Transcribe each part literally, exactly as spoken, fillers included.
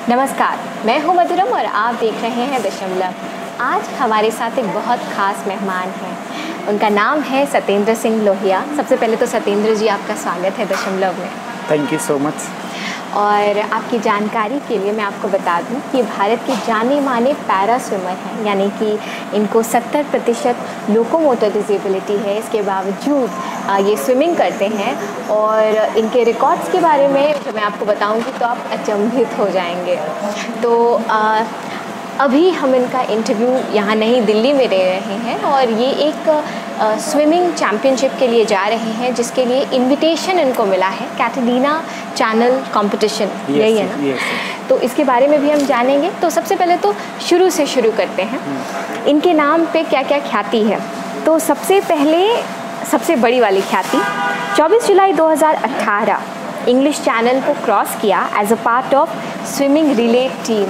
नमस्कार, मैं हूं मधुरम और आप देख रहे हैं दशमलव। आज हमारे साथ एक बहुत ख़ास मेहमान हैं। उनका नाम है सतेंद्र सिंह लोहिया। सबसे पहले तो सतेंद्र जी, आपका स्वागत है दशमलव में। Thank you so much. और आपकी जानकारी के लिए मैं आपको बता दूं कि भारत के जाने माने पैरा स्विमर हैं, यानी कि इनको सत्तर प्रतिशत लोकोमोटर डिसेबिलिटी है। इसके बावजूद ये स्विमिंग करते हैं और इनके रिकॉर्ड्स के बारे में जो मैं आपको बताऊंगी तो आप अचंभित हो जाएंगे। तो आ, अभी हम इनका इंटरव्यू यहाँ नहीं, दिल्ली में ले रहे हैं और ये एक स्विमिंग चैम्पियनशिप के लिए जा रहे हैं, जिसके लिए इनविटेशन इनको मिला है, कैटलीना चैनल कंपटीशन, यही है ना? yes, yes. तो इसके बारे में भी हम जानेंगे। तो सबसे पहले तो शुरू से शुरू करते हैं। इनके नाम पे क्या क्या ख्याति है। तो सबसे पहले सबसे बड़ी वाली ख्याति, चौबीस जुलाई दो हज़ार अठारह इंग्लिश चैनल को क्रॉस किया as a part of swimming relay team.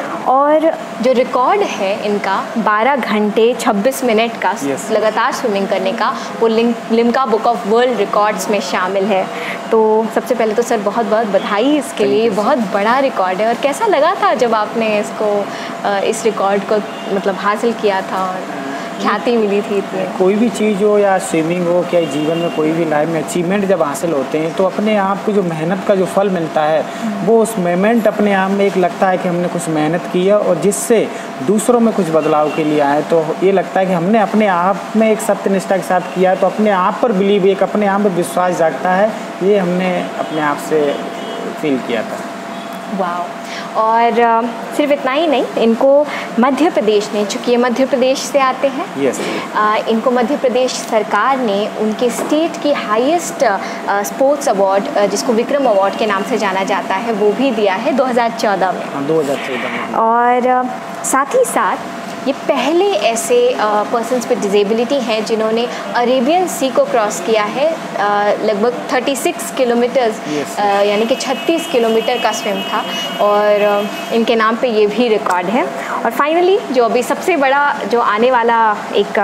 और जो रिकॉर्ड है इनका बारह घंटे छब्बीस मिनट का yes. लगातार स्विमिंग करने का, वो Limca book of world records में शामिल है। तो सबसे पहले तो सर बहुत बहुत बधाई इसके लिए, बहुत बड़ा रिकॉर्ड है। और कैसा लगा था जब आपने इसको इस रिकॉर्ड को मतलब हासिल किया था और ख्याति मिली थी इतनी? कोई भी चीज़ हो या स्विमिंग हो, क्या जीवन में कोई भी लाइफ में अचीवमेंट जब हासिल होते हैं तो अपने आप को जो मेहनत का जो फल मिलता है वो उस मोमेंट अपने आप में एक लगता है कि हमने कुछ मेहनत की है और जिससे दूसरों में कुछ बदलाव के लिए आए। तो ये लगता है कि हमने अपने आप में एक सत्यनिष्ठा के साथ किया है, तो अपने आप पर बिलीव, एक अपने आप पर विश्वास जागता है। ये हमने अपने आप से फील किया था। वाह। और uh, सिर्फ इतना ही नहीं, इनको मध्य प्रदेश ने, चूँकि ये मध्य प्रदेश से आते हैं, yes. uh, इनको मध्य प्रदेश सरकार ने उनके स्टेट की हाईएस्ट स्पोर्ट्स अवार्ड, uh, जिसको विक्रम अवार्ड के नाम से जाना जाता है, वो भी दिया है दो हज़ार चौदह में। हाँ, दो हज़ार चौदह में। और uh, साथ ही साथ ये पहले ऐसे पर्सन्स विद डिसेबिलिटी हैं जिन्होंने अरेबियन सी को क्रॉस किया है, लगभग छत्तीस किलोमीटर्स, yes. यानी कि छत्तीस किलोमीटर का स्विम था और uh, इनके नाम पे ये भी रिकॉर्ड है। और फाइनली जो अभी सबसे बड़ा जो आने वाला एक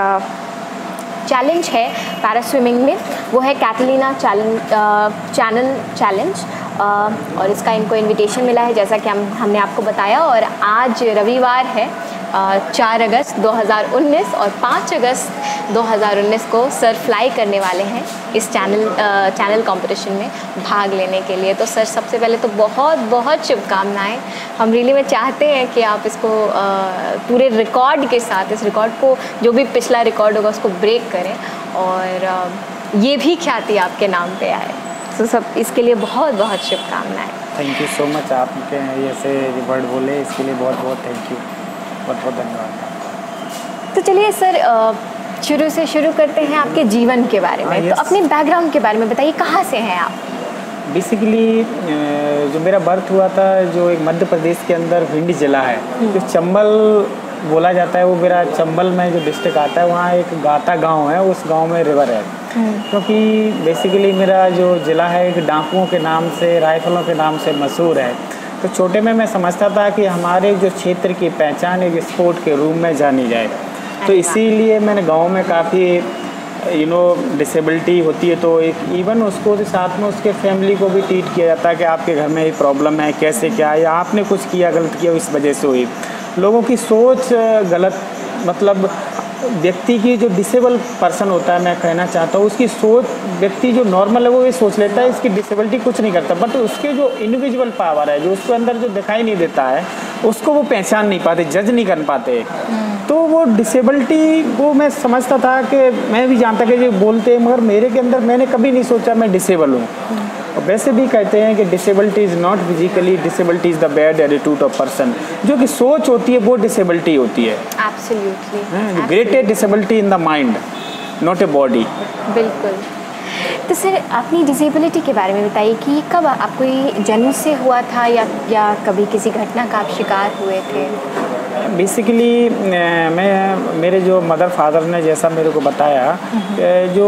चैलेंज है पैरा स्विमिंग में, वो है कैटलीना चैनल चैलेंज। और इसका इनको इनविटेशन मिला है, जैसा कि हम हमने आपको बताया। और आज रविवार है, चार अगस्त दो हज़ार उन्नीस और पाँच अगस्त दो हज़ार उन्नीस को सर फ्लाई करने वाले हैं इस चैनल चैनल कंपटीशन में भाग लेने के लिए। तो सर सबसे पहले तो बहुत बहुत शुभकामनाएं। हम रियली में चाहते हैं कि आप इसको पूरे रिकॉर्ड के साथ, इस रिकॉर्ड को, जो भी पिछला रिकॉर्ड होगा उसको ब्रेक करें और ये भी ख्याति आपके नाम पे आए। तो सब इसके लिए बहुत बहुत शुभकामनाएं। Thank you so much. आपके ऐसे वर्ड बोले इसके लिए बहुत बहुत थैंक यू, बहुत बहुत धन्यवाद। तो चलिए सर, शुरू से शुरू करते हैं आपके जीवन के बारे में। हाँ, तो अपने बैकग्राउंड के बारे में बताइए, कहाँ से हैं आप? बेसिकली जो मेरा बर्थ हुआ था, जो एक मध्य प्रदेश के अंदर भिंड जिला है, जो चंबल बोला जाता है, वो मेरा चंबल में जो डिस्ट्रिक्ट आता है, वहाँ एक गाता गांव है, उस गांव में रिवर है। क्योंकि बेसिकली मेरा जो ज़िला है एक डाकुओं के नाम से, राइफलों के नाम से मशहूर है। तो छोटे में मैं समझता था कि हमारे जो क्षेत्र की पहचान एक स्पोर्ट के रूप में जानी जाए। तो इसीलिए मैंने गांव में काफ़ी यू नो डिसेबिलिटी होती है तो एक इवन उसको साथ में उसके फैमिली को भी ट्रीट किया जाता है कि आपके घर में ये प्रॉब्लम है, कैसे क्या, या आपने कुछ किया गलत किया इस वजह से हुई। लोगों की सोच गलत, मतलब व्यक्ति की जो डिसेबल पर्सन होता है, मैं कहना चाहता हूँ उसकी सोच, व्यक्ति जो नॉर्मल है वो ये सोच लेता है इसकी डिसेबिलिटी कुछ नहीं करता, बट उसके जो इंडिविजुअल पावर है, जो उसके अंदर जो दिखाई नहीं देता है, उसको वो पहचान नहीं पाते, जज नहीं कर पाते। तो वो डिसेबिलिटी वो मैं समझता था कि मैं भी जानता कि ये बोलते हैं, मगर मेरे के अंदर मैंने कभी नहीं सोचा मैं डिसेबल हूँ। और वैसे भी कहते हैं कि disability is not physically, disability is the bad attitude of person. जो कि सोच होती है वो डिसेबिलिटी होती है। Absolutely. Great disability in the mind, not a body. बिल्कुल। तो सर अपनी डिसेबिलिटी के बारे में बताइए कि कब आपको ये जन्म से हुआ था या या कभी किसी घटना का आप शिकार हुए थे? बेसिकली मैं, मेरे जो मदर फादर ने जैसा मेरे को बताया, जो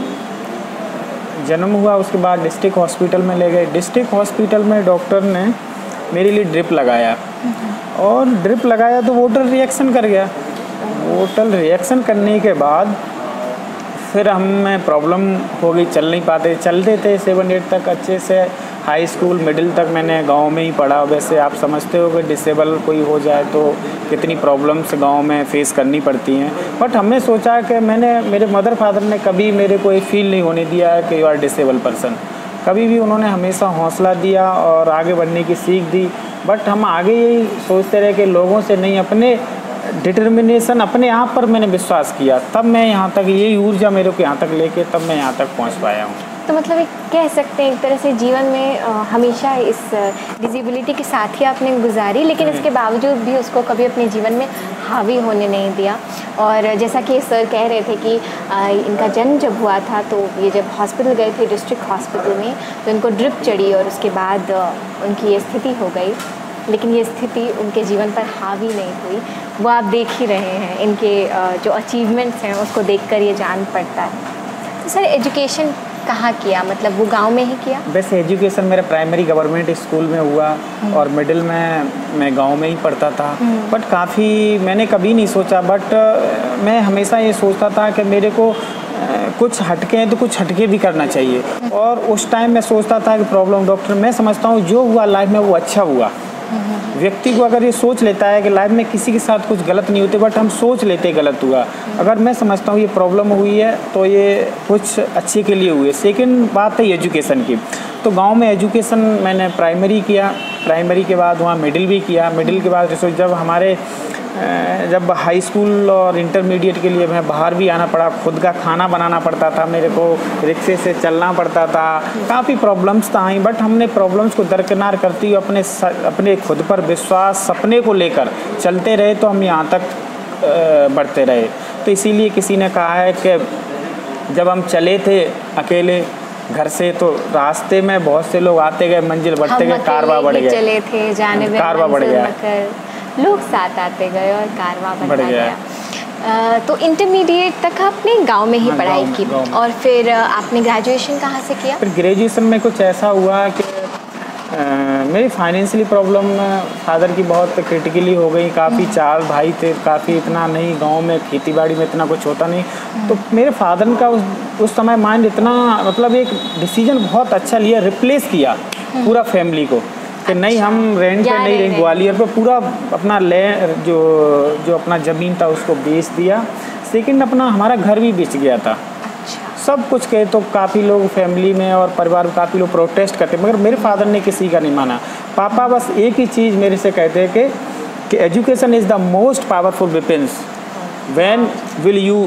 जन्म हुआ उसके बाद डिस्ट्रिक्ट हॉस्पिटल में ले गए। डिस्ट्रिक्ट हॉस्पिटल में डॉक्टर ने मेरे लिए ड्रिप लगाया और ड्रिप लगाया तो वोटल रिएक्शन कर गया। वोटल रिएक्शन करने के बाद फिर हमें प्रॉब्लम हो गई, चल नहीं पाते, चलते थे सेवन एट तक अच्छे से, हाई स्कूल मिडिल तक मैंने गांव में ही पढ़ा। वैसे आप समझते हो कि डिसेबल कोई हो जाए तो कितनी प्रॉब्लम्स गांव में फेस करनी पड़ती हैं, बट हमने सोचा कि मैंने मेरे मदर फादर ने कभी मेरे को ये फील नहीं होने दिया है कि यू आर डिसेबल पर्सन। कभी भी उन्होंने हमेशा हौसला दिया और आगे बढ़ने की सीख दी। बट हम आगे यही सोचते रहे कि लोगों से नहीं, अपने डिटर्मिनेशन, अपने आप पर मैंने विश्वास किया, तब मैं यहाँ तक, ये ऊर्जा मेरे को यहाँ तक लेके तब मैं यहाँ तक पहुँच पाया हूँ। तो मतलब एक कह सकते हैं एक तरह से जीवन में आ, हमेशा इस डिसेबिलिटी के साथ ही आपने गुजारी, लेकिन इसके बावजूद भी उसको कभी अपने जीवन में हावी होने नहीं दिया। और जैसा कि सर कह रहे थे कि आ, इनका जन्म जब हुआ था तो ये जब हॉस्पिटल गए थे, डिस्ट्रिक्ट हॉस्पिटल में, तो इनको ड्रिप चढ़ी और उसके बाद आ, उनकी ये स्थिति हो गई, लेकिन ये स्थिति उनके जीवन पर हावी नहीं हुई। वो आप देख ही रहे हैं, इनके आ, जो अचीवमेंट्स हैं उसको देखकर ये जान पड़ता है। तो सर एजुकेशन कहाँ किया, मतलब वो गांव में ही किया? वैसे एजुकेशन मेरा प्राइमरी गवर्नमेंट स्कूल में हुआ और मिडिल में मैं गांव में ही पढ़ता था। बट काफ़ी मैंने कभी नहीं सोचा, बट मैं हमेशा ये सोचता था कि मेरे को कुछ हटके हैं तो कुछ हटके भी करना चाहिए। और उस टाइम मैं सोचता था कि प्रॉब्लम डॉक्टर, मैं समझता हूँ जो हुआ लाइफ में वो अच्छा हुआ। व्यक्ति को अगर ये सोच लेता है कि लाइफ में किसी के साथ कुछ गलत नहीं होते, बट हम सोच लेते गलत हुआ। अगर मैं समझता हूँ ये प्रॉब्लम हुई है तो ये कुछ अच्छे के लिए हुई है। सेकंड बात है एजुकेशन की, तो गांव में एजुकेशन मैंने प्राइमरी किया, प्राइमरी के बाद वहाँ मिडिल भी किया। मिडिल के बाद जब हमारे जब हाई स्कूल और इंटरमीडिएट के लिए मैं बाहर भी आना पड़ा, खुद का खाना बनाना पड़ता था, मेरे को रिक्शे से चलना पड़ता था, काफ़ी प्रॉब्लम्स तो आई। बट हमने प्रॉब्लम्स को दरकिनार करती हुए अपने अपने खुद पर विश्वास, सपने को लेकर चलते रहे तो हम यहाँ तक बढ़ते रहे। तो इसीलिए किसी ने कहा है कि जब हम चले थे अकेले घर से तो रास्ते में बहुत से लोग आते गए, मंजिल बढ़ते गए, कारवा बढ़ गए, चले थे जाने में कारवा बढ़ गया, लोग साथ आते गए और कारवा बढ़ गया। आ, तो इंटरमीडिएट तक आपने गांव में ही हाँ, पढ़ाई की और फिर आपने ग्रेजुएशन कहाँ से किया? फिर ग्रेजुएशन में कुछ ऐसा हुआ कि आ, मेरी फाइनेंशियली प्रॉब्लम फादर की बहुत क्रिटिकली हो गई। काफ़ी चार भाई थे, काफ़ी इतना नहीं, गांव में खेती बाड़ी में इतना कुछ होता नहीं। तो मेरे फादर का उस उस समय माइंड इतना, मतलब एक डिसीजन बहुत अच्छा लिया, रिप्लेस किया पूरा फैमिली को कि अच्छा, नहीं हम रेंट पे नहीं रहेंगे, ग्वालियर पे पूरा अपना ले जो जो अपना ज़मीन था उसको बेच दिया। सेकंड अपना हमारा घर भी बेच गया था। सब कुछ कहे तो काफ़ी लोग फैमिली में और परिवार में काफ़ी लोग प्रोटेस्ट करते, मगर मेरे फादर ने किसी का नहीं माना। पापा बस एक ही चीज़ मेरे से कहते हैं कि कि education is the most powerful weapons when will you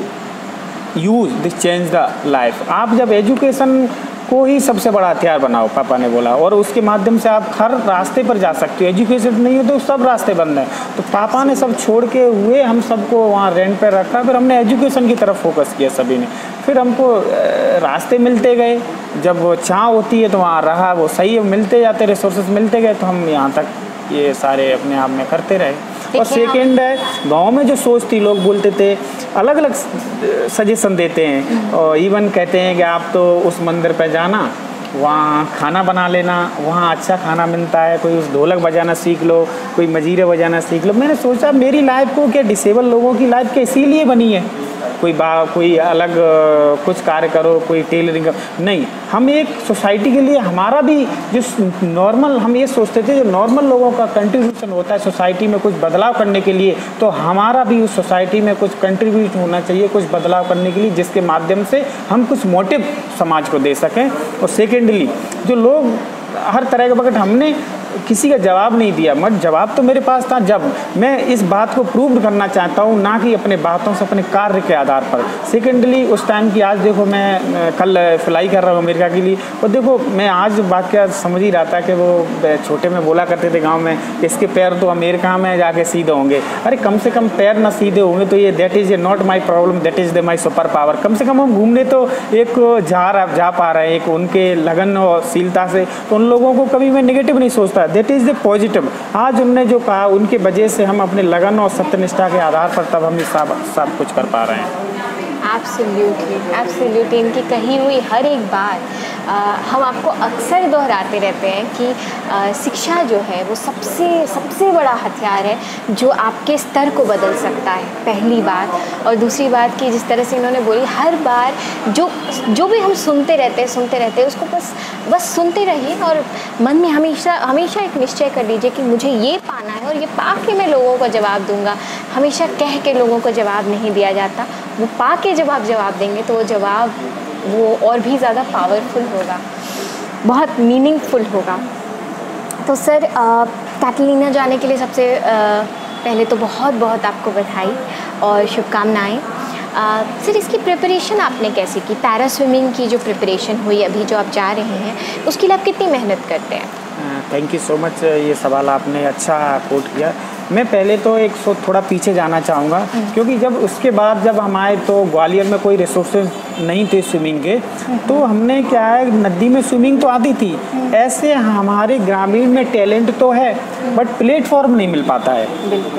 use this change the life. आप जब एजुकेशन को ही सबसे बड़ा हथियार बनाओ, पापा ने बोला, और उसके माध्यम से आप हर रास्ते पर जा सकते हो। एजुकेशन नहीं हो तो सब रास्ते बंद हैं। तो पापा ने सब छोड़ के हुए हम सबको वहाँ रेंट पर रखा, फिर हमने एजुकेशन की तरफ फोकस किया सभी ने। फिर हमको रास्ते मिलते गए, जब वो चाह होती है तो वहाँ रहा, वो सही मिलते जाते, रिसोर्सेज मिलते गए, तो हम यहाँ तक ये सारे अपने आप में करते रहे। और सेकेंड है, गांव में जो सोच थी, लोग बोलते थे, अलग अलग सजेशन देते हैं और इवन कहते हैं कि आप तो उस मंदिर पे जाना, वहाँ खाना बना लेना, वहाँ अच्छा खाना मिलता है, कोई उस ढोलक बजाना सीख लो, कोई मजीरे बजाना सीख लो। मैंने सोचा मेरी लाइफ को क्या डिसेबल लोगों की लाइफ क्या इसीलिए बनी है? कोई बा कोई अलग कुछ कार्य करो, कोई टेलरिंग, नहीं, हम एक सोसाइटी के लिए हमारा भी जो नॉर्मल, हम ये सोचते थे जो नॉर्मल लोगों का कंट्रीब्यूशन होता है सोसाइटी में कुछ बदलाव करने के लिए, तो हमारा भी उस सोसाइटी में कुछ कंट्रीब्यूट होना चाहिए कुछ बदलाव करने के लिए, जिसके माध्यम से हम कुछ मोटिव समाज को दे सकें। और सेकेंडली जो लोग हर तरह के, बगैर हमने किसी का जवाब नहीं दिया, मगर जवाब तो मेरे पास था। जब मैं इस बात को प्रूव करना चाहता हूँ, ना कि अपने बातों से, अपने कार्य के आधार पर। सेकेंडली उस टाइम की, आज देखो मैं कल फ्लाई कर रहा हूँ अमेरिका के लिए, और देखो मैं आज बात क्या समझ ही रहा था कि वो छोटे में बोला करते थे गांव में, इसके पैर तो अमेरिका में जाके सीधे होंगे। अरे कम से कम पैर ना सीधे होंगे तो ये that is a not my problem, that is the my super power. कम से कम हम घूमने तो एक जा जा पा रहे हैं, एक उनके लगन और शीलता से, तो उन लोगों को कभी मैं नेगेटिव नहीं सोचता, दैट इज़ द पॉजिटिव। आज उनने जो कहा, उनकी वजह से हम अपने लगन और सत्यनिष्ठा के आधार पर तब हम सब सब कुछ कर पा रहे हैं। एब्सोल्युटली एब्सोल्युटली इनकी कही हुई हर एक बात हम आपको अक्सर दोहराते रहते हैं कि आ, शिक्षा जो है वो सबसे सबसे बड़ा हथियार है जो आपके स्तर को बदल सकता है, पहली बात। और दूसरी बात कि जिस तरह से इन्होंने बोली, हर बार जो जो भी हम सुनते रहते हैं सुनते रहते हैं उसको बस बस सुनते रहिए और मन में हमेशा हमेशा एक निश्चय कर लीजिए कि मुझे ये पाना है और ये पा के मैं लोगों को जवाब दूंगा। हमेशा कह के लोगों को जवाब नहीं दिया जाता, वो पा के जब आप जवाब देंगे तो वो जवाब वो और भी ज़्यादा पावरफुल होगा, बहुत मीनिंगफुल होगा। तो सर, कैटलिना जाने के लिए सबसे आ, पहले तो बहुत बहुत आपको बधाई और शुभकामनाएं। सर, इसकी प्रिपरेशन आपने कैसे की? पैरा स्विमिंग की जो प्रिपरेशन हुई अभी जो आप जा रहे हैं, उसके लिए आप कितनी मेहनत करते हैं? थैंक यू सो मच, ये सवाल आपने अच्छा कोट किया। मैं पहले तो एक सौ थोड़ा पीछे जाना चाहूँगा, क्योंकि जब उसके बाद जब हम आए तो ग्वालियर में कोई रिसोर्सेज नहीं थे स्विमिंग के, तो हमने क्या है, नदी में स्विमिंग तो आती थी, ऐसे हमारे ग्रामीण में टैलेंट तो है बट प्लेटफॉर्म नहीं मिल पाता है।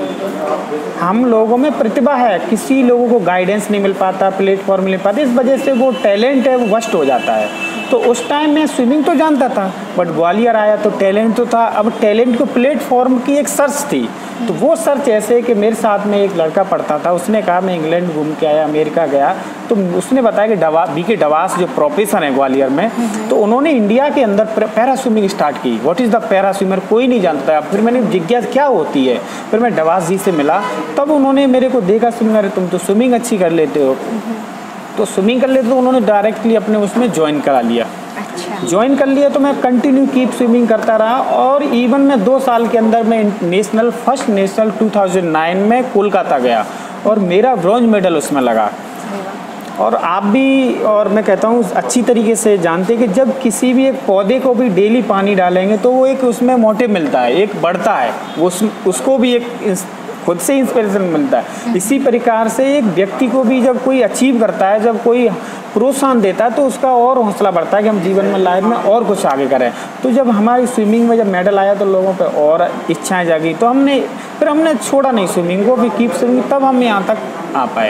हम लोगों में प्रतिभा है, किसी लोगों को गाइडेंस नहीं मिल पाता, प्लेटफॉर्म नहीं मिल पाता, इस वजह से वो टैलेंट है वो वस्ट हो जाता है। तो उस टाइम मैं स्विमिंग तो जानता था बट ग्वालियर आया तो टैलेंट तो था, अब टैलेंट को प्लेटफॉर्म की एक सर्च थी। तो वो सर्च ऐसे कि मेरे साथ में एक लड़का पढ़ता था, उसने कहा मैं इंग्लैंड घूम के आया, अमेरिका गया, तो उसने बताया कि डवा बी के डवास जो प्रोफेसर हैं ग्वालियर में, तो उन्होंने इंडिया के अंदर पैरा स्विमिंग स्टार्ट की। What is the para swimmer, कोई नहीं जानता। फिर मैंने जिज्ञासा क्या होती है, फिर मैं डवास जी से मिला, तब उन्होंने मेरे को देखा स्विमिंग, अरे तुम तो स्विमिंग अच्छी कर लेते हो, तो स्विमिंग कर लेते तो उन्होंने डायरेक्टली अपने उसमें ज्वाइन करा लिया। अच्छा। ज्वाइन कर लिया तो मैं कंटिन्यू कीप स्विमिंग करता रहा और इवन मैं दो साल के अंदर मैं नेशनल फर्स्ट नेशनल दो हज़ार नौ में कोलकाता गया और मेरा ब्रॉन्ज मेडल उसमें लगा। और आप भी और मैं कहता हूँ अच्छी तरीके से जानते हैं कि जब किसी भी एक पौधे को भी डेली पानी डालेंगे तो वो एक उसमें मोटिव मिलता है, एक बढ़ता है, उस उसको भी एक खुद से इंस्पिरेशन मिलता है। इसी प्रकार से एक व्यक्ति को भी जब कोई अचीव करता है, जब कोई प्रोत्साहन देता है तो उसका और हौसला बढ़ता है कि हम जीवन में लाइफ में और कुछ आगे करें। तो जब हमारी स्विमिंग में जब मेडल आया तो लोगों पे और इच्छाएं जागी, तो हमने फिर हमने छोड़ा नहीं स्विमिंग को, भी कीप स्विमिंग, तब हम यहाँ तक आ पाए।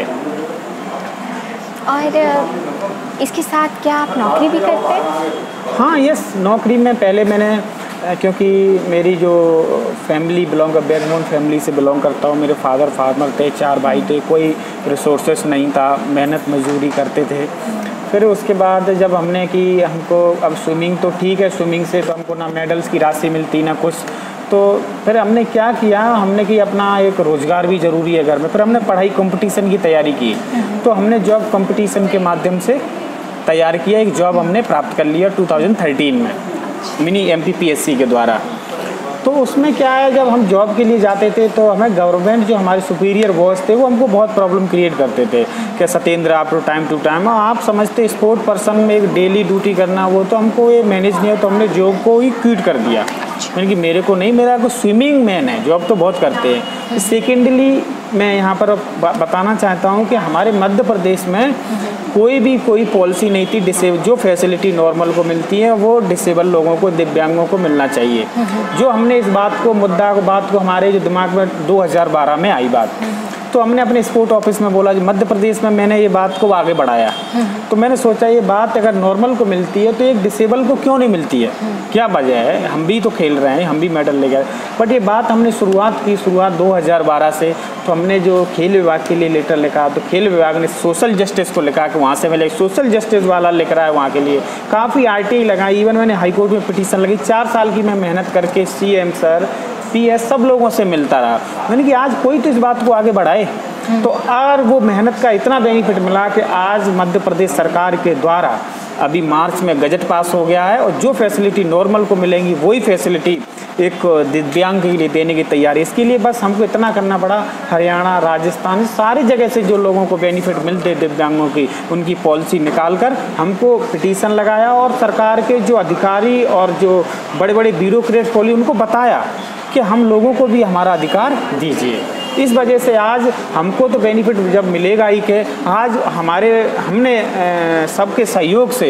और इसके साथ क्या आप नौकरी भी करते हैं? हाँ, यस, नौकरी में पहले मैंने, क्योंकि मेरी जो फैमिली बिलोंग कर बैकबोन फैमिली से बिलोंग करता हूँ, मेरे फादर फार्मर थे, चार भाई थे, कोई रिसोर्सेस नहीं था, मेहनत मजदूरी करते थे। फिर उसके बाद जब हमने कि हमको अब स्विमिंग तो ठीक है, स्विमिंग से तो हमको ना मेडल्स की राशि मिलती ना कुछ, तो फिर हमने क्या किया, हमने कि अपना एक रोज़गार भी ज़रूरी है घर में। फिर हमने पढ़ाई कंपटीशन की तैयारी की, तो हमने जॉब कंपटीशन के माध्यम से तैयार किया, एक जॉब हमने प्राप्त कर लिया दो हज़ार तेरह में mini M P P S C के द्वारा। तो उसमें क्या है, जब हम जॉब के लिए जाते थे तो हमें गवर्नमेंट जो हमारे सुपीरियर बॉस थे वो हमको बहुत प्रॉब्लम क्रिएट करते थे कि सतेंद्र आप तो टाइम टू टाइम, आप समझते स्पोर्ट पर्सन में एक डेली ड्यूटी करना, वो तो हमको ये मैनेज नहीं है, तो हमने जॉब को ही क्विट कर दिया। यानी कि मेरे को नहीं, मेरा को स्विमिंग मैन है, जॉब तो बहुत करते हैं। सेकेंडली मैं यहाँ पर बताना चाहता हूँ कि हमारे मध्य प्रदेश में कोई भी कोई पॉलिसी नहीं थी डिसेबल, जो फैसिलिटी नॉर्मल को मिलती है वो डिसेबल लोगों को, दिव्यांगों को मिलना चाहिए। जो हमने इस बात को मुद्दा को बात को हमारे जो दिमाग में दो हज़ार बारह में आई बात, तो हमने अपने स्पोर्ट ऑफिस में बोला, मध्य प्रदेश में मैंने ये बात को आगे बढ़ाया। तो मैंने सोचा ये बात अगर नॉर्मल को मिलती है तो एक डिसेबल को क्यों नहीं मिलती है, क्या वजह है, हम भी तो खेल रहे हैं, हम भी मेडल ले गए। बट ये बात हमने शुरुआत की शुरुआत दो हज़ार बारह से, तो हमने जो खेल विभाग के लिए लेटर लिखा, तो खेल विभाग ने सोशल जस्टिस को लिखा कि वहाँ से मिले, सोशल जस्टिस वाला लिख रहा है वहाँ के लिए, काफ़ी आर टी आई लगा, इवन मैंने हाई कोर्ट में पिटीशन लगी, चार साल की मैं मेहनत करके C M sir P S सब लोगों से मिलता रहा। यानी कि आज कोई तो इस बात को आगे बढ़ाए, तो और वो मेहनत का इतना बेनिफिट मिला कि आज मध्य प्रदेश सरकार के द्वारा अभी मार्च में गजट पास हो गया है और जो फैसिलिटी नॉर्मल को मिलेंगी वही फैसिलिटी एक दिव्यांग के लिए देने की तैयारी। इसके लिए बस हमको इतना करना पड़ा, हरियाणा, राजस्थान, सारी जगह से जो लोगों को बेनिफिट मिलते दिव्यांगों की, उनकी पॉलिसी निकाल कर हमको पिटीशन लगाया और सरकार के जो अधिकारी और जो बड़े बड़े ब्यूरोक्रेट खोली उनको बताया कि हम लोगों को भी हमारा अधिकार दीजिए। इस वजह से आज हमको तो बेनिफिट जब मिलेगा ही कि आज हमारे हमने सबके सहयोग से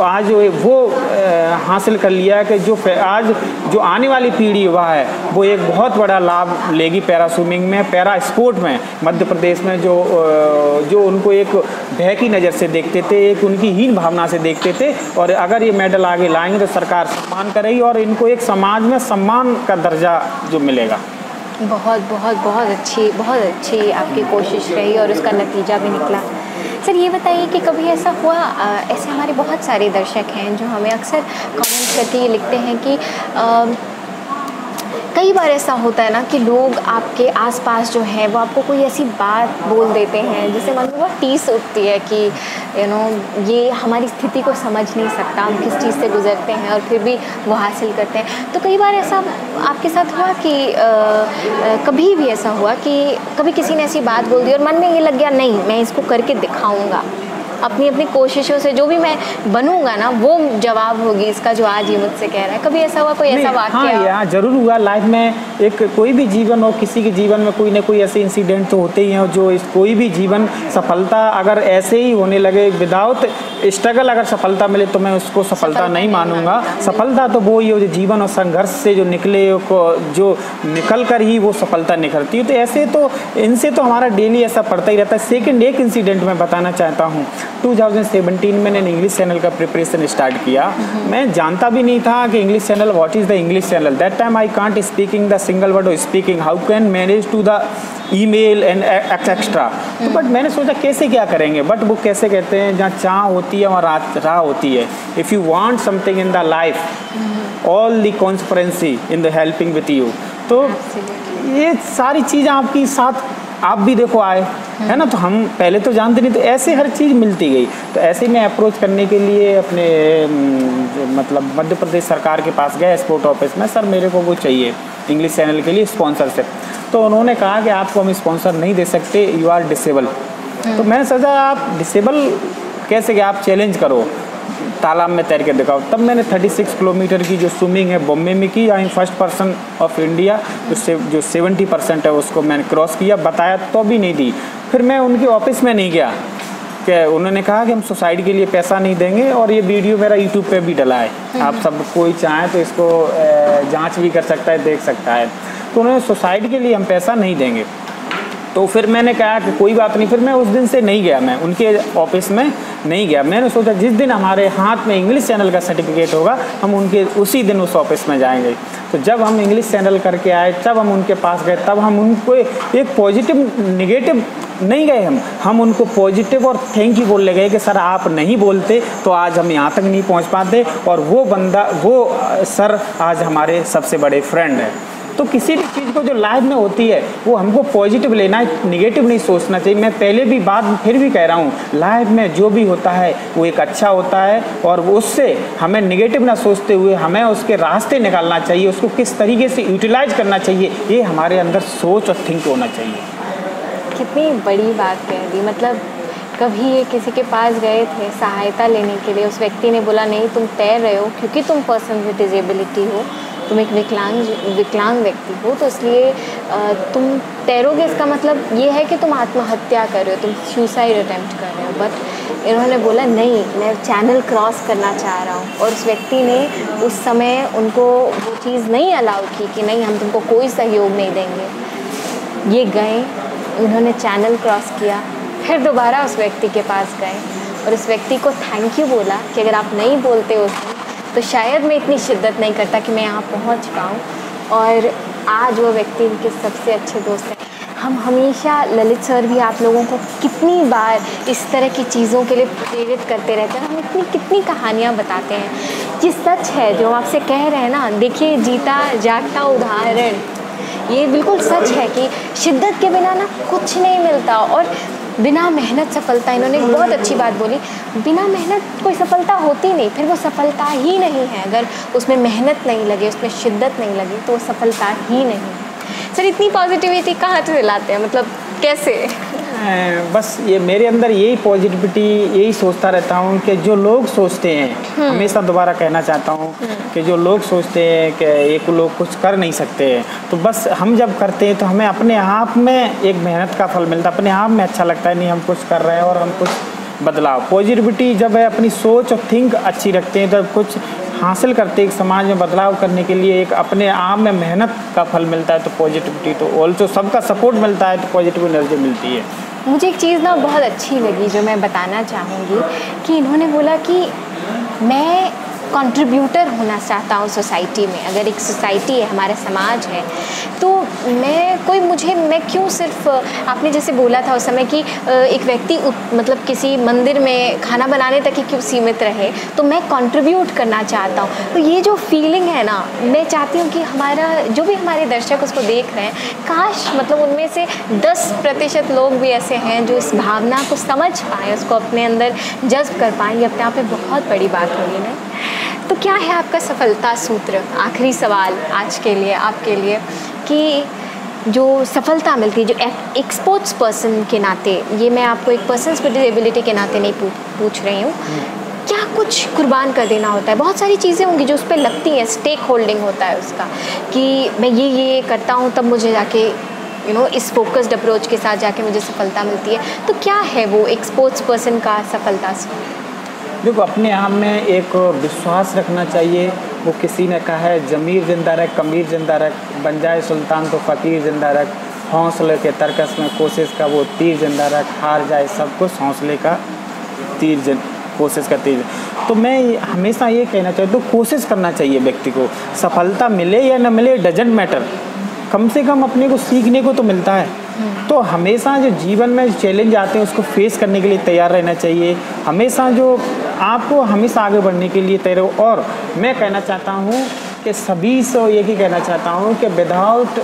आज वो हासिल कर लिया कि जो आज जो आने वाली पीढ़ी युवा है वो एक बहुत बड़ा लाभ लेगी पैरा स्विमिंग में, पैरा स्पोर्ट में। मध्य प्रदेश में जो जो उनको एक भय की नज़र से देखते थे, एक उनकी हीन भावना से देखते थे, और अगर ये मेडल आगे लाएंगे तो सरकार सम्मान करेगी और इनको एक समाज में सम्मान का दर्जा जो मिलेगा। बहुत बहुत बहुत अच्छी बहुत अच्छी आपकी कोशिश रही और उसका नतीजा भी निकला। सर ये बताइए कि कभी ऐसा हुआ, ऐसे हमारे बहुत सारे दर्शक हैं जो हमें अक्सर कमेंट करके ये लिखते हैं कि आ, कई बार ऐसा होता है ना कि लोग आपके आसपास जो है वो आपको कोई ऐसी बात बोल देते हैं जिससे मन में बहुत टीस उठती है कि यू नो ये हमारी स्थिति को समझ नहीं सकता, हम किस चीज़ से गुजरते हैं और फिर भी वो हासिल करते हैं। तो कई बार ऐसा आपके साथ हुआ कि आ, आ, कभी भी ऐसा हुआ कि कभी किसी ने ऐसी बात बोल दी और मन में ये लग गया नहीं मैं इसको करके दिखाऊंगा, अपनी अपनी कोशिशों से जो भी मैं बनूंगा ना वो जवाब होगी इसका जो आज ये मुझसे कह रहा है। कभी ऐसा हुआ, कोई ऐसा वाक़या? हाँ यार ज़रूर हुआ लाइफ में। एक कोई भी जीवन हो, किसी के जीवन में कोई ना कोई ऐसे इंसिडेंट तो होते ही हैं जो इस कोई भी जीवन सफलता अगर ऐसे ही होने लगे विदाउट स्ट्रगल अगर सफलता मिले तो मैं उसको सफलता नहीं मानूंगा। सफलता तो वो ही हो जो जीवन और संघर्ष से जो निकले जो निकल कर ही वो सफलता निकलती है। तो ऐसे तो इनसे तो हमारा डेली ऐसा पड़ता ही रहता है। सेकेंड एक इंसिडेंट मैं बताना चाहता हूँ। टू थाउजेंड सेवेंटीन में मैंने इंग्लिश चैनल का प्रिपरेशन स्टार्ट किया। मैं जानता भी नहीं था कि English channel what is the English channel. That time I can't speaking the single word of speaking, how can manage to the email and etcetera. तो बट मैंने सोचा कैसे क्या करेंगे, बट वो कैसे कहते हैं जहाँ चाह होती है वहाँ राह होती है। If you want something in the life all the conspiracy in the helping with you. तो ये सारी चीज़ें आपकी साथ आप भी देखो आए है ना। तो हम पहले तो जानते नहीं, तो ऐसे हर चीज़ मिलती गई। तो ऐसे में अप्रोच करने के लिए अपने मतलब मध्य प्रदेश सरकार के पास गए स्पोर्ट ऑफिस में, सर मेरे को वो चाहिए इंग्लिश चैनल के लिए स्पॉन्सरशिप। तो उन्होंने कहा कि आपको हम स्पॉन्सर नहीं दे सकते, यू आर डिसेबल। तो मैंने सोचा आप डिसेबल कैसे कि आप चैलेंज करो, तालाब में तैर के दिखाओ। तब मैंने छत्तीस किलोमीटर की जो स्विमिंग है बॉम्बे में की, I am first person of India. उससे जो सेवेंटी परसेंट है उसको मैंने क्रॉस किया। बताया तो भी नहीं दी। फिर मैं उनके ऑफिस में नहीं गया कि उन्होंने कहा कि हम सोसाइटी के लिए पैसा नहीं देंगे, और ये वीडियो मेरा यूट्यूब पे भी डला है, आप सब कोई चाहे तो इसको जांच भी कर सकता है, देख सकता है। तो उन्होंने सोसाइटी के लिए हम पैसा नहीं देंगे। तो फिर मैंने कहा कि कोई बात नहीं। फिर मैं उस दिन से नहीं गया, मैं उनके ऑफिस में नहीं गया। मैंने सोचा जिस दिन हमारे हाथ में इंग्लिश चैनल का सर्टिफिकेट होगा हम उनके उसी दिन उस ऑफिस में जाएंगे। तो जब हम इंग्लिश चैनल करके आए, तब हम उनके पास गए, तब हम उनको एक पॉजिटिव निगेटिव नहीं गए, हम हम उनको पॉजिटिव और थैंक यू बोलने गए कि सर आप नहीं बोलते तो आज हम यहाँ तक नहीं पहुँच पाते। और वो बंदा वो सर आज हमारे सबसे बड़े फ्रेंड हैं। तो किसी भी चीज़ को जो लाइफ में होती है वो हमको पॉजिटिव लेना है, निगेटिव नहीं सोचना चाहिए। मैं पहले भी बात फिर भी कह रहा हूँ, लाइफ में जो भी होता है वो एक अच्छा होता है, और उससे हमें निगेटिव ना सोचते हुए हमें उसके रास्ते निकालना चाहिए, उसको किस तरीके से यूटिलाइज करना चाहिए, ये हमारे अंदर सोच और थिंक होना चाहिए। कितनी बड़ी बात कह दी। मतलब कभी ये किसी के पास गए थे सहायता लेने के लिए, उस व्यक्ति ने बोला नहीं तुम तैर रहे हो क्योंकि तुम पर्सन विद डिजेबिलिटी हो, तुम एक विकलांग विकलांग व्यक्ति हो, तो इसलिए तुम तैरोगे, इसका मतलब ये है कि तुम आत्महत्या कर रहे हो, तुम सुसाइड अटेम्प्ट कर रहे हो। बट इन्होंने बोला नहीं मैं चैनल क्रॉस करना चाह रहा हूँ, और उस व्यक्ति ने उस समय उनको वो चीज़ नहीं अलाउ की कि नहीं हम तुमको कोई सहयोग नहीं देंगे। ये गए, उन्होंने चैनल क्रॉस किया, फिर दोबारा उस व्यक्ति के पास गए और उस व्यक्ति को थैंक यू बोला कि अगर आप नहीं बोलते उस दिन तो शायद मैं इतनी शिद्दत नहीं करता कि मैं यहाँ पहुँच पाऊँ। और आज वो व्यक्ति उनके सबसे अच्छे दोस्त हैं। हम हमेशा ललित सर भी आप लोगों को कितनी बार इस तरह की चीज़ों के लिए प्रेरित करते रहते हैं। हम इतनी कितनी कहानियाँ बताते हैं। ये सच है जो आपसे कह रहे हैं ना, देखिए जीता जागता उदाहरण, ये बिल्कुल सच है कि शिद्दत के बिना ना कुछ नहीं मिलता, और बिना मेहनत सफलता, इन्होंने एक बहुत अच्छी बात बोली, बिना मेहनत कोई सफलता होती नहीं, फिर वो सफलता ही नहीं है। अगर उसमें मेहनत नहीं लगे, उसमें शिद्दत नहीं लगी तो वो सफलता ही नहीं है। सर इतनी पॉजिटिविटी कहाँ से लाते हैं, मतलब कैसे? बस ये मेरे अंदर यही पॉजिटिविटी, यही सोचता रहता हूँ कि जो लोग सोचते हैं, हमेशा दोबारा कहना चाहता हूँ कि जो लोग सोचते हैं कि एक लोग कुछ कर नहीं सकते हैं, तो बस हम जब करते हैं तो हमें अपने आप में एक मेहनत का फल मिलता है, अपने आप में अच्छा लगता है नहीं हम कुछ कर रहे हैं और हम कुछ बदलाव। पॉजिटिविटी जब है अपनी सोच और थिंक अच्छी रखते हैं तब कुछ हासिल करते हैं। एक समाज में बदलाव करने के लिए एक अपने आप में मेहनत का फल मिलता है तो पॉजिटिविटी, तो ऑल्सो सबका सपोर्ट मिलता है तो पॉजिटिव एनर्जी मिलती है। मुझे एक चीज़ ना बहुत अच्छी लगी जो मैं बताना चाहूँगी कि इन्होंने बोला कि मैं कंट्रीब्यूटर होना चाहता हूँ सोसाइटी में। अगर एक सोसाइटी है, हमारा समाज है, तो मैं कोई मुझे मैं क्यों सिर्फ, आपने जैसे बोला था उस समय कि एक व्यक्ति मतलब किसी मंदिर में खाना बनाने तक ही क्यों सीमित रहे, तो मैं कंट्रीब्यूट करना चाहता हूँ। तो ये जो फीलिंग है ना, मैं चाहती हूँ कि हमारा जो भी हमारे दर्शक उसको देख रहे हैं, काश मतलब उनमें से दस प्रतिशत लोग भी ऐसे हैं जो इस भावना को समझ पाएँ, उसको अपने अंदर जज्ब कर पाएँ। ये अपने आप में बहुत बड़ी बात होगी ना। तो क्या है आपका सफलता सूत्र? आखिरी सवाल आज के लिए आपके लिए कि जो सफलता मिलती है, जो एक, एक स्पोर्ट्स पर्सन के नाते, ये मैं आपको एक पर्सन विद डिसेबिलिटी के नाते नहीं पूछ पूछ रही हूँ, क्या कुछ कुर्बान कर देना होता है? बहुत सारी चीज़ें होंगी जो उस पर लगती हैं, स्टेक होल्डिंग होता है उसका कि मैं ये ये करता हूँ तब मुझे जाके यू नो इस फोकस्ड अप्रोच के साथ जाके मुझे सफलता मिलती है। तो क्या है वो एक स्पोर्ट्स पर्सन का सफलता सूत्र? देखो, अपने आप में एक विश्वास रखना चाहिए। वो किसी ने कहा है, जमीर जिंदा रख कमीर जिंदा रख, बन जाए सुल्तान तो फ़कीर जिंदा रख, हौसले के तरकस में कोशिश का वो तीर जिंदा रख, हार जाए सब कुछ हौसले का तीर जिन कोशिश का तीर। तो मैं हमेशा ये कहना चाहता हूँ, तो कोशिश करना चाहिए व्यक्ति को। सफलता मिले या न मिले डजेंट मैटर, कम से कम अपने को सीखने को तो मिलता है। तो हमेशा जो जीवन में चैलेंज आते हैं उसको फेस करने के लिए तैयार रहना चाहिए। हमेशा जो आपको हमेशा आगे बढ़ने के लिए तैयार हो। और मैं कहना चाहता हूँ कि सभी से ये ही कहना चाहता हूँ कि विदाउट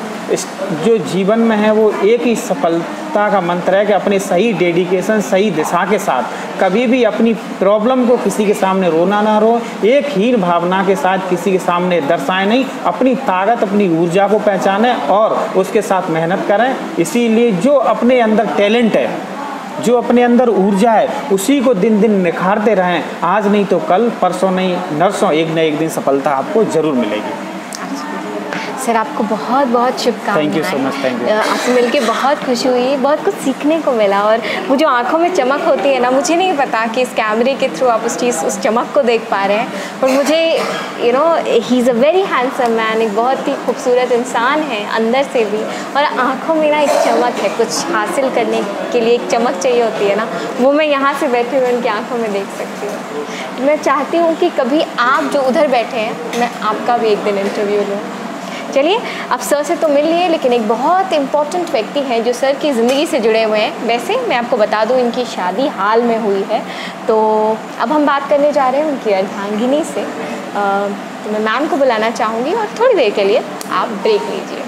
जो जीवन में है वो एक ही सफलता का मंत्र है कि अपने सही डेडिकेशन, सही दिशा के साथ कभी भी अपनी प्रॉब्लम को किसी के सामने रोना ना रो, एक हीन भावना के साथ किसी के सामने दर्शाए नहीं, अपनी ताकत, अपनी ऊर्जा को पहचानें और उसके साथ मेहनत करें। इसीलिए जो अपने अंदर टैलेंट है, जो अपने अंदर ऊर्जा है, उसी को दिन दिन निखारते रहें। आज नहीं तो कल, परसों नहीं नरसों, एक न एक दिन सफलता आपको ज़रूर मिलेगी। सर, आपको बहुत बहुत शुभकामनाएं। Thank you so much. Thank you. आपसे मिलके बहुत खुशी हुई, बहुत कुछ सीखने को मिला। और वो जो आंखों में चमक होती है ना, मुझे नहीं पता कि इस कैमरे के थ्रू आप उस चीज़ उस चमक को देख पा रहे हैं, पर मुझे you know he is a very handsome man, एक बहुत ही खूबसूरत इंसान है अंदर से भी, और आँखों में ना एक चमक है। कुछ हासिल करने के लिए एक चमक चाहिए होती है ना, वो मैं यहाँ से बैठे हुए उनकी आँखों में देख सकती हूँ। मैं चाहती हूँ कि कभी आप जो उधर बैठे हैं, मैं आपका भी एक दिन इंटरव्यू लूँ। चलिए, अब सर से तो मिल लिए, लेकिन एक बहुत इम्पॉर्टेंट व्यक्ति हैं जो सर की ज़िंदगी से जुड़े हुए हैं। वैसे मैं आपको बता दूं, इनकी शादी हाल में हुई है। तो अब हम बात करने जा रहे हैं उनकी अर्धांगिनी से। आ, तो मैं मैम को बुलाना चाहूँगी और थोड़ी देर के लिए आप ब्रेक लीजिए।